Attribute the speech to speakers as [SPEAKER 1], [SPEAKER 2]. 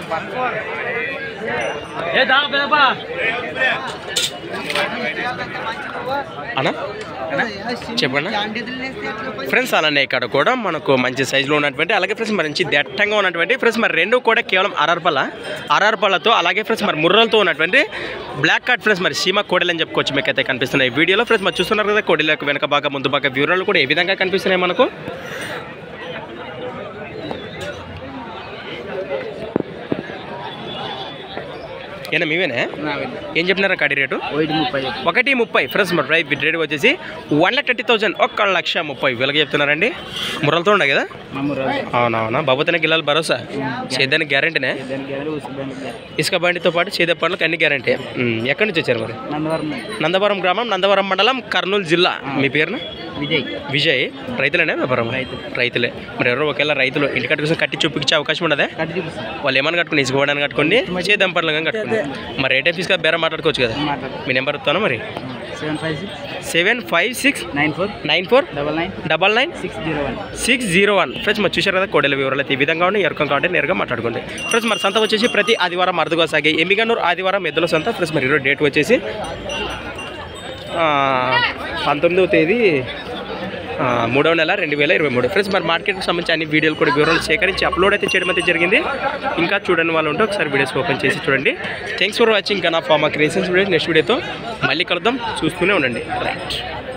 [SPEAKER 1] అన్నా చెప్పండి ఫ్రెండ్స్. అలానే ఇక్కడ కూడా మనకు మంచి సైజులో ఉన్నటువంటి, అలాగే ఫ్రెండ్స్ మంచి దట్టంగా ఉన్నటువంటి ఫ్రెండ్స్ మరి రెండు కూడా కేవలం అరార్పళ్ళతో, అలాగే ఫ్రెండ్స్ మరి ముర్రలతో ఉన్నటువంటి బ్లాక్ కార్డ్ ఫ్రెండ్స్ మరి సీమ కోడలు అని చెప్పుకోవచ్చు. మీకు అయితే కనిపిస్తున్నాయి వీడియోలో ఫ్రెండ్స్ మరి చూస్తున్నారు కదా. కోడలకు వెనక బాగా ముందు బాగా వివరాలు కూడా ఏ విధంగా కనిపిస్తున్నాయి మనకు. ఏనా మీవేనా? ఏం చెప్పినారా కాడి రేటు? 130 ఫ్రెండ్స్ మరి ప్రైస్ రేట్ వచ్చేసి 1,30,000, 1,30,000 చెప్తున్నారండి. ముర్రలతో ఉండే కదా? అవునవునా. బాబుతోనే గిల్లాలి భరోసా, సేద్యానికి గ్యారంటీనే. ఇసుక బండితో పాటు సేద్య పనులకు అన్ని గ్యారంటీ. ఎక్కడి నుంచి వచ్చారు మరి? నందవరం గ్రామం, నందవరం మండలం, కర్నూలు జిల్లా. మీ పేరున? విజయ్. రైతులేనే వ్యాపారం? రైతులే. మరి ఎవరో ఒకవేళ రైతులు ఇంటి కట్టుకోసం కట్టి చూపించే అవకాశం ఉండదా? వాళ్ళు ఏమన్నా కట్టుకుని ఇసుకోవడానికి కట్టుకోండి, చేద్దాం పనులు కానీ కట్టుకోండి. మరి రేట్ ఫీస్ గా బేరం మాట్లాడుకోవచ్చు కదా. మీ నెంబర్ ఇస్తాను మరి. 75694999601 ఫ్రెండ్స్ మరి చూశారు కదా. కోడెల వివరాలు అయితే ఈ విధంగా ఉన్నాయి. ఎరకం కాబట్టి నేరుగా మాట్లాడుకోండి ఫ్రెండ్స్. మరి సంత వచ్చేసి ప్రతి ఆదివారం అరుదుగా సాగే ఎమ్మిగనూరు ఆదివారం ఎద్దుల సంత ఫ్రెండ్స్. మరి ఈరోజు డేట్ వచ్చేసి 19వ తేదీ 3వ నెల 2023 ఫ్రెండ్స్. మరి మార్కెట్కి సంబంధించి అన్ని వీడియోలు కూడా వివరాలు సేకరించి అప్లోడ్ అయితే చేయడం అయితే జరిగింది. ఇంకా చూడని వాళ్ళు ఉంటే ఒకసారి వీడియోస్ ఓపెన్ చేసి చూడండి. Thanks for watching. ఇంకా నా ఫార్మా క్రియేషన్స్ వీడియో నెక్స్ట్ వీడియోతో మళ్ళీ కలుద్దాం. చూస్తూనే ఉండండి. రైట్.